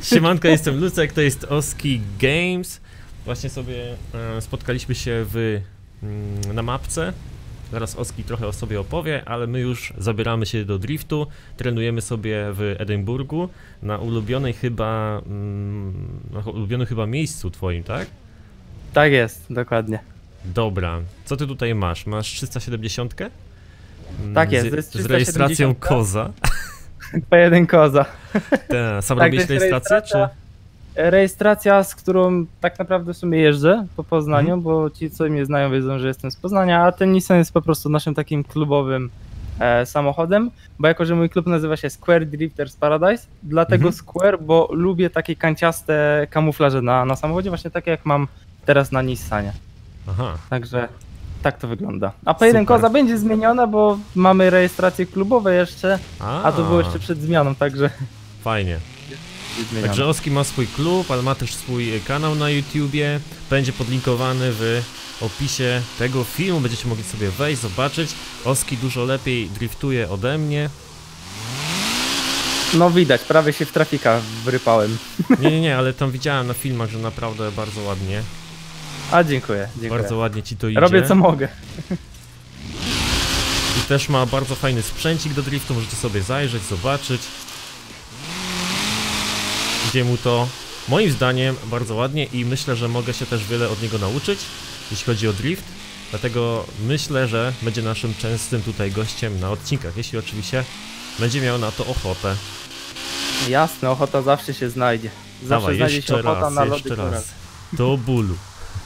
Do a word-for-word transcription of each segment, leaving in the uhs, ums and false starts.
Siemanko, jestem Lucek, to jest Oski Games. Właśnie sobie e, spotkaliśmy się w, mm, na mapce. Zaraz Oski trochę o sobie opowie, ale my już zabieramy się do driftu. Trenujemy sobie w Edynburgu na ulubionej chyba, mm, na ulubionym chyba miejscu twoim, tak? Tak jest, dokładnie. Dobra, co ty tutaj masz? Masz trzysta siedemdziesiąt? Tak jest, z, to jest z rejestracją trzysta koza. Po jeden koza. Ta, sam Tak, robisz to jest rejestrację, czy? Rejestracja, z którą tak naprawdę w sumie jeżdżę po Poznaniu, Mhm. bo ci, co mnie znają, wiedzą, że jestem z Poznania, a ten Nissan jest po prostu naszym takim klubowym e, samochodem, bo jako, że mój klub nazywa się Square Drifters Paradise, dlatego Mhm. Square, bo lubię takie kanciaste kamuflaże na, na samochodzie, właśnie takie jak mam teraz na Nissanie. Aha. Także tak to wygląda. A P jeden Super. koza będzie zmieniona, bo mamy rejestracje klubowe jeszcze, A, a to było jeszcze przed zmianą, także fajnie. jest zmienione. Także Oski ma swój klub, ale ma też swój kanał na YouTubie. Będzie podlinkowany w opisie tego filmu. Będziecie mogli sobie wejść, zobaczyć. Oski dużo lepiej driftuje ode mnie. No widać, prawie się w trafika wrypałem. Nie, nie, nie, ale tam widziałem na filmach, że naprawdę bardzo ładnie. A dziękuję, dziękuję. Bardzo ładnie ci to idzie. Robię co mogę. I też ma bardzo fajny sprzęcik do driftu, możecie sobie zajrzeć, zobaczyć. Gdzie mu to, moim zdaniem, bardzo ładnie i myślę, że mogę się też wiele od niego nauczyć, jeśli chodzi o drift. Dlatego myślę, że będzie naszym częstym tutaj gościem na odcinkach, jeśli oczywiście będzie miał na to ochotę. Jasne, ochota zawsze się znajdzie. Zawsze Dawaj, znajdzie jeszcze się ochota raz, na lody jeszcze koral. raz. Do bólu.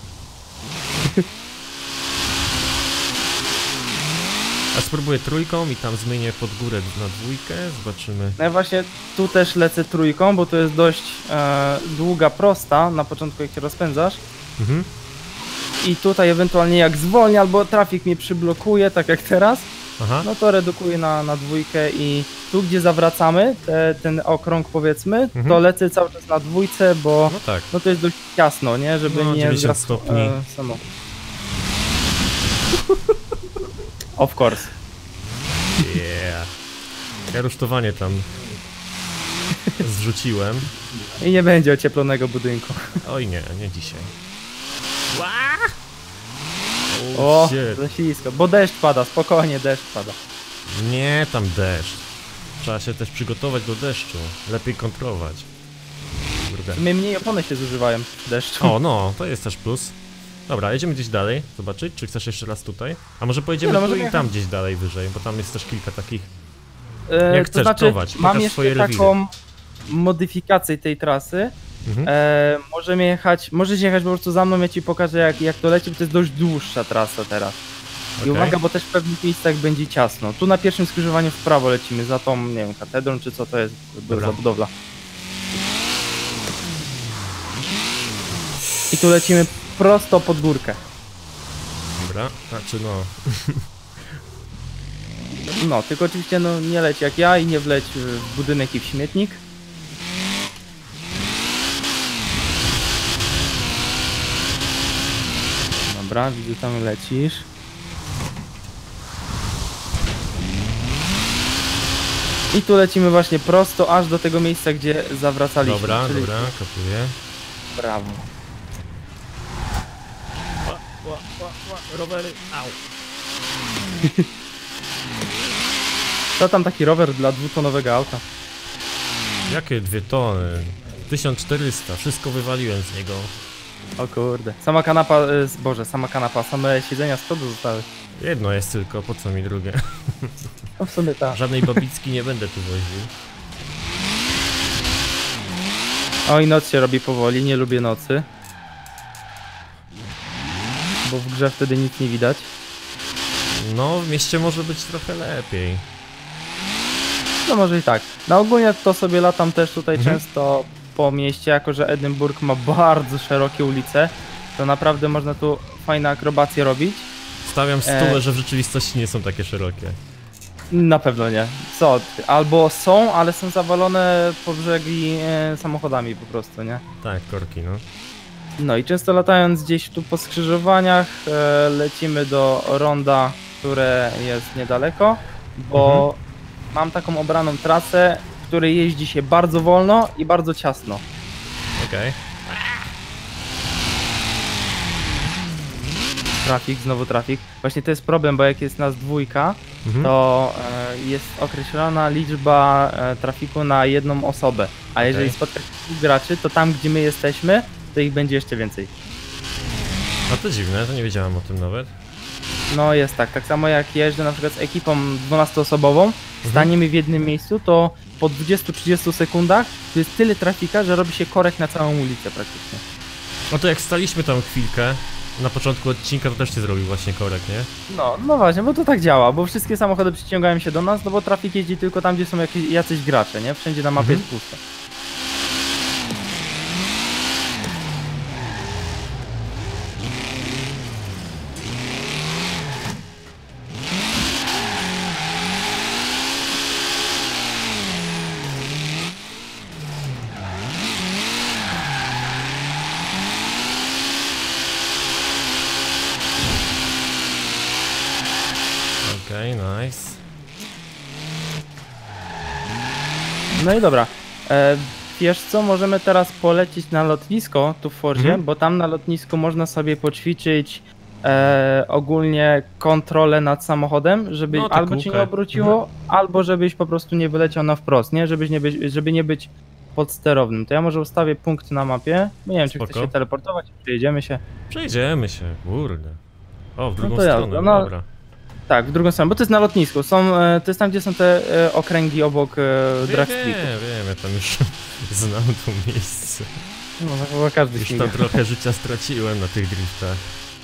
A spróbuję trójką i tam zmienię pod górę na dwójkę, zobaczymy. No ja właśnie tu też lecę trójką, bo to jest dość e, długa, prosta na początku, jak się rozpędzasz. Mhm. I tutaj ewentualnie jak zwolnię albo trafik mnie przyblokuje, tak jak teraz, Aha. no to redukuję na, na dwójkę i tu gdzie zawracamy, te, ten okrąg powiedzmy, Mhm. to lecę cały czas na dwójce, bo No tak. no to jest dość ciasno, nie? Żeby No, nie dziewięćdziesiąt zgrać stopni. e, samochód. Of course. Yeah. Ja rusztowanie tam zrzuciłem. I nie będzie ocieplonego budynku. Oj nie, nie dzisiaj. O, Oh, shit. za ślisko, bo deszcz pada, spokojnie, deszcz pada. Nie, tam deszcz. Trzeba się też przygotować do deszczu. Lepiej kontrolować. Kurde. W sumie mniej opony się zużywają w deszczu. O, no, to jest też plus. Dobra, jedziemy gdzieś dalej, zobaczyć, czy chcesz jeszcze raz tutaj? A może pojedziemy Nie, no, tu możemy i tam jechać. gdzieś dalej wyżej, bo tam jest też kilka takich... E, jak to chcesz, znaczy, prowadź, mam pokaż jeszcze swoje rewiry. taką modyfikację tej trasy. Mhm. E, możemy jechać, możesz jechać po prostu za mną, ja ci pokażę jak, jak to leci, bo to jest dość dłuższa trasa teraz. I Okej. uwaga, bo też w pewnych miejscach będzie ciasno. Tu na pierwszym skrzyżowaniu w prawo lecimy, za tą, nie wiem, katedrą czy co to jest Dobra. za budowla. I tu lecimy prosto pod górkę. Dobra, znaczy no... No, tylko oczywiście no, nie leć jak ja i nie wleć w budynek i w śmietnik. Dobra, widzę, tam lecisz. I tu lecimy właśnie prosto aż do tego miejsca, gdzie zawracaliśmy. Dobra, czyli... dobra, kapuję. Brawo. Ła, ła, ła, ła, rowery, au. To tam taki rower dla dwutonowego auta. Jakie dwie tony? tysiąc czterysta, wszystko wywaliłem z niego. O kurde. Sama kanapa, y, boże, sama kanapa, same siedzenia z przodu zostały. Jedno jest tylko, po co mi drugie? No w sumie tak. Żadnej babicki nie będę tu woził. Oj, noc się robi powoli, nie lubię nocy. Bo w grze wtedy nic nie widać. No, w mieście może być trochę lepiej. No może i tak. No ogólnie to sobie latam też tutaj Mhm. często po mieście, jako że Edynburg ma bardzo szerokie ulice. To naprawdę można tu fajne akrobacje robić. Stawiam stówę, E. że w rzeczywistości nie są takie szerokie. Na pewno nie. Co? ty? Albo są, ale są zawalone po brzegi e, samochodami po prostu, nie? Tak, korki, no. No i często latając gdzieś tu po skrzyżowaniach e, lecimy do ronda, które jest niedaleko, bo mam taką obraną trasę, której jeździ się bardzo wolno i bardzo ciasno. Okej. Trafik, znowu trafik. Właśnie to jest problem, bo jak jest nas dwójka, Mhm. to e, jest określona liczba e, trafiku na jedną osobę. A jeżeli Okej. spotka się dwóch graczy, to tam gdzie my jesteśmy, to ich będzie jeszcze więcej. No to dziwne, to nie wiedziałem o tym nawet. No jest tak, tak samo jak jeżdżę na przykład z ekipą dwunastoosobową, staniemy w jednym miejscu, to po dwudziestu trzydziestu sekundach to jest tyle trafika, że robi się korek na całą ulicę praktycznie. No to jak staliśmy tam chwilkę, na początku odcinka to też się zrobił właśnie korek, nie? No, no właśnie, bo to tak działa, bo wszystkie samochody przyciągają się do nas, no bo trafik jeździ tylko tam, gdzie są jakieś, jacyś gracze, nie? Wszędzie na mapie Mhm. jest pusto. Okej, nice. No i dobra. E, wiesz co, możemy teraz polecieć na lotnisko tu w Forzie, Mhm. bo tam na lotnisku można sobie poćwiczyć e, ogólnie kontrolę nad samochodem, żeby No, te albo ci nie kółka. obróciło, albo żebyś po prostu nie wyleciał na wprost, nie? Żebyś nie być, żeby nie być podsterownym. To ja może ustawię punkt na mapie. Nie wiem, czy Spoko. chcesz się teleportować, przejedziemy się. Przejdziemy się, kurde. O, w drugą to jazda, stronę, no. dobra. Tak, w drugą stronę, bo to jest na lotnisku. Są, e, to jest tam, gdzie są te e, okręgi obok e, Wiem, drag wiem, streetów. wiem, ja tam już znam to miejsce. No, to chyba każdy Już śmiga. tam trochę życia straciłem na tych driftach.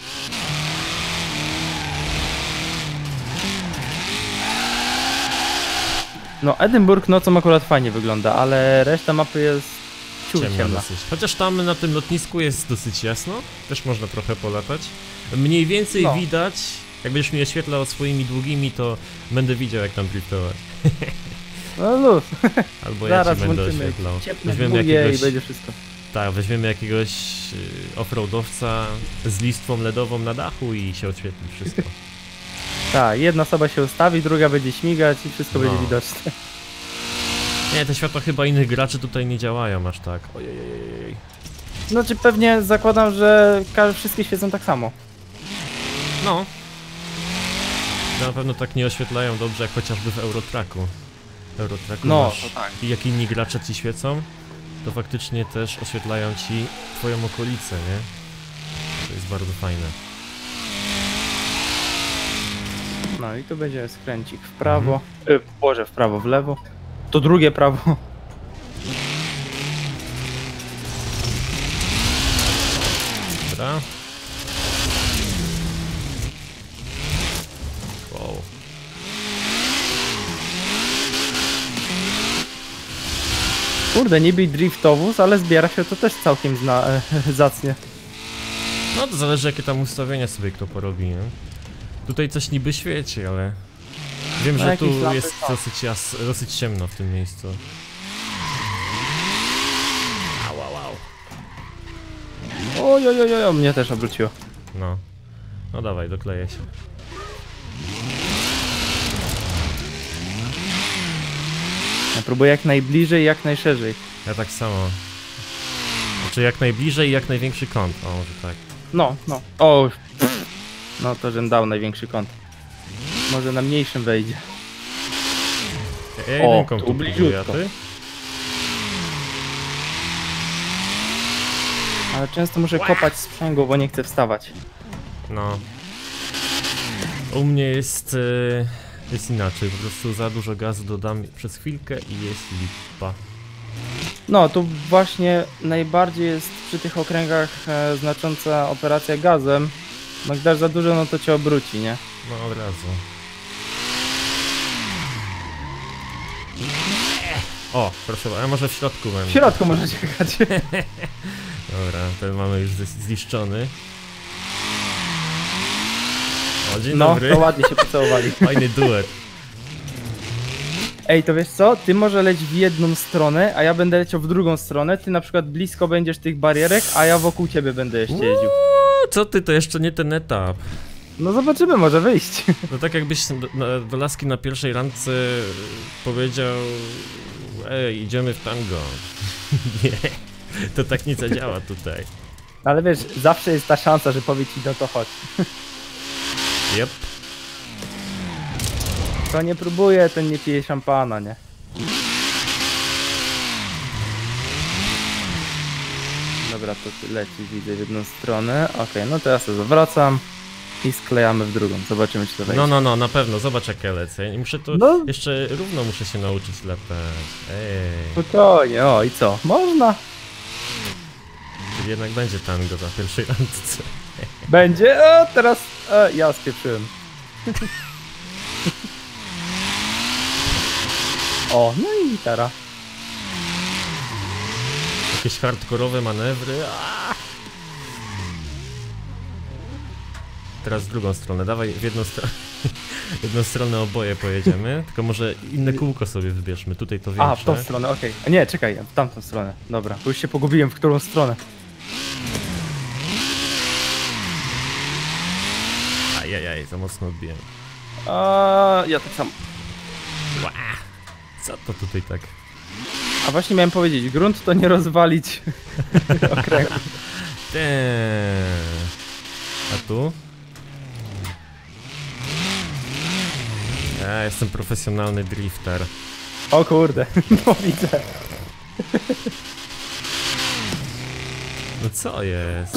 No, Edynburg nocą akurat fajnie wygląda, ale reszta mapy jest ciut Ciemno ciemna. dosyć. Chociaż tam na tym lotnisku jest dosyć jasno, też można trochę polatać. Mniej więcej No. widać, jak będziesz mi oświetlał swoimi długimi, to będę widział jak tam driftować. No luz, Albo ja zaraz ci będę włączymy oświetlał. ciepłe Weźmiemy długie jakiegoś, i będzie wszystko. tak, weźmiemy jakiegoś y, offroadowca z listwą ledową na dachu i się oświetli wszystko. Tak, jedna osoba się ustawi, druga będzie śmigać i wszystko No. będzie widoczne. Nie, te światła chyba innych graczy tutaj nie działają aż tak. Ojej. Znaczy pewnie zakładam, że ka- wszystkie świecą tak samo. No. Na pewno tak nie oświetlają dobrze jak chociażby w Eurotracku. W Eurotracku No, masz, to tak. i jak inni gracze ci świecą, to faktycznie też oświetlają ci twoją okolicę, nie? To jest bardzo fajne. No i tu będzie skręcik w prawo. Mhm. Y, Boże, w prawo, w lewo. To drugie prawo. Dobra. Wow. Kurde, niby driftowóz, ale zbiera się to też całkiem zna, zacnie. No to zależy jakie tam ustawienia sobie kto porobi, nie? Tutaj coś niby świeci, ale... Wiem, No, że tu jakieś lampy jest są. dosyć, jas... dosyć ciemno w tym miejscu. Au, au, au. Oj, oj, oj, oj, mnie też obróciło. No. No dawaj, dokleję się. Ja próbuję jak najbliżej, jak najszerzej. Ja tak samo. Znaczy jak najbliżej i jak największy kąt. O, może tak. No, no. O, no to żem dał największy kąt. Może na mniejszym wejdzie. Ja O, jedynką tu tu próbuję, a bliziutko. ty? Ale często muszę kopać sprzęgło, bo nie chcę wstawać. No. U mnie jest... Yy, jest inaczej, po prostu za dużo gazu dodam przez chwilkę i jest lipa. No, tu właśnie najbardziej jest przy tych okręgach e, znacząca operacja gazem. No jak dasz za dużo, no to cię obróci, nie? No od razu. O, proszę bardzo, a może w środku będę. W środku możecie jechać. Dobra, ten mamy już zes- zniszczony. O, dzień No, dobry. to ładnie się pocałowali. Fajny duet. Ej, to wiesz co? Ty może leć w jedną stronę, a ja będę leciał w drugą stronę. Ty na przykład blisko będziesz tych barierek, a ja wokół ciebie będę jeszcze jeździł. Uuu, co ty, to jeszcze nie ten etap. No zobaczymy, może wyjść. No tak jakbyś do, na, do laski na pierwszej randce powiedział ej, idziemy w tango. Nie, to tak nie zadziała tutaj. Ale wiesz, zawsze jest ta szansa, że powie ci, no to chodź. Yep. Kto nie próbuje, ten nie pije szampana, nie? Dobra, to ty lecisz, widzę w jedną stronę. Okej, okay, no to ja sobie zawracam i sklejamy w drugą. Zobaczymy, czy to wejdzie. No, no, no, na pewno. Zobacz, jak ja lecę. Muszę to No. jeszcze równo muszę się nauczyć latać. Ej. Spokojnie, o i co? Można? Czyli jednak będzie tango na pierwszej randce. Będzie? O, teraz o, ja spieprzyłem. O, no i gitara. Jakieś hardkorowe manewry. Aaaa! Teraz w drugą stronę. Dawaj w jedną stronę. W jedną stronę oboje pojedziemy. Tylko może inne kółko sobie wybierzmy. Tutaj to większe. A, w tą stronę, okej. Okay. Nie, czekaj, w tamtą stronę. Dobra, bo już się pogubiłem, w którą stronę. Ajajaj, za mocno odbiłem. A, ja tak samo. Ła! Co to tutaj tak? A właśnie miałem powiedzieć, grunt to nie rozwalić okręgu. Te. A tu? Ja jestem profesjonalny drifter. O kurde, no widzę. No co jest?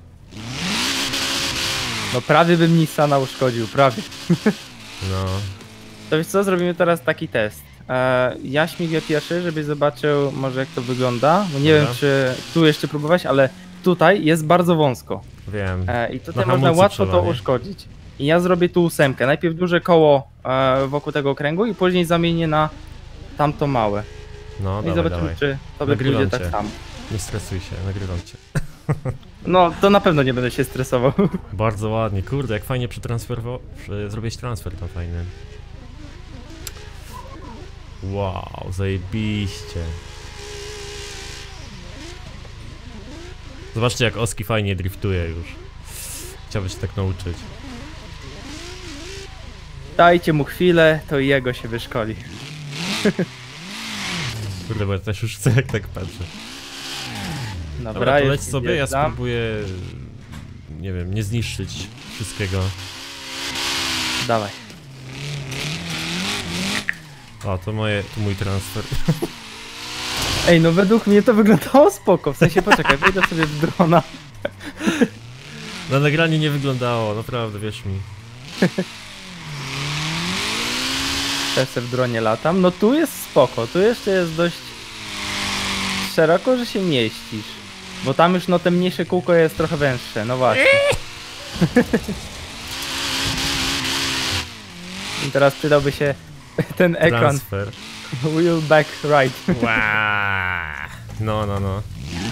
No prawie bym Nissana uszkodził, prawie. No. To wiesz co, zrobimy teraz taki test. E, ja śmigę pierwszy, żebyś zobaczył może jak to wygląda. Bo nie Dobra. wiem czy tu jeszcze próbować, ale tutaj jest bardzo wąsko. Wiem. E, I tutaj Na można hamulcu łatwo trzeba, to nie? uszkodzić. I ja zrobię tu ósemkę. Najpierw duże koło e, wokół tego okręgu i później zamienię na tamto małe. No, I dawaj, zobaczymy dawaj. czy to by Nagrywam pójdzie cię. tak samo. Nie stresuj się, nagrywam cię. No to na pewno nie będę się stresował. Bardzo ładnie, kurde, jak fajnie przetransferował... Prze... Zrobiłeś transfer tam fajny. Wow, zajebiście. Zobaczcie, jak Oski fajnie driftuje już. Chciałbym się tak nauczyć. Dajcie mu chwilę, to i jego się wyszkoli. Kurde, bo ja też już chcę, jak tak patrzę. Dobra, Dobra, to już leć sobie, ja wjeżdżam. spróbuję... Nie wiem, nie zniszczyć wszystkiego. Dawaj. O, to moje, to mój transfer. Ej, no według mnie to wyglądało spoko, w sensie poczekaj, wejdę sobie w drona. Na nagranie nie wyglądało, naprawdę, wierz mi. Też se w dronie latam. No tu jest spoko, tu jeszcze jest dość szeroko, że się mieścisz. Bo tam już no te mniejsze kółko jest trochę węższe, no właśnie. I teraz przydałby się ten ekran. Transfer. Wheel back right. Wow. No, no, no.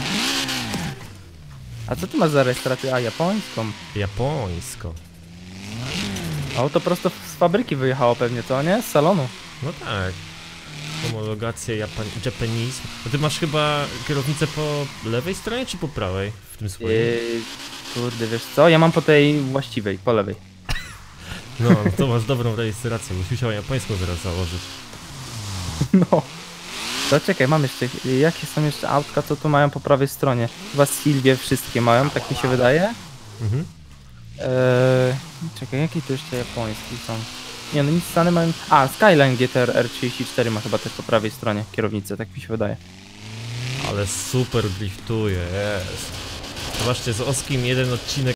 A co ty masz za rejestrację? A, japońską. Japońsko. O, to prosto z fabryki wyjechało pewnie, co nie? Z salonu. No tak. Homologacja Japan Japanese. No ty masz chyba kierownicę po lewej stronie czy po prawej w tym swoim? Yy, kurde, wiesz co? Ja mam po tej właściwej, po lewej. No, no to masz dobrą rejestrację, byś musiał japońską zaraz założyć. No. To czekaj, mam jeszcze, jakie są jeszcze autka, co tu mają po prawej stronie? Chyba Silvie wszystkie mają, tak mi się wydaje. Mhm. Eee, czekaj, jakie tu jeszcze japońskie są? Nie no, Nissany mają... A, Skyline G T R R trzydzieści cztery ma chyba też po prawej stronie kierownicę, tak mi się wydaje. Ale super driftuje, jest. Zobaczcie, z Oskim jeden odcinek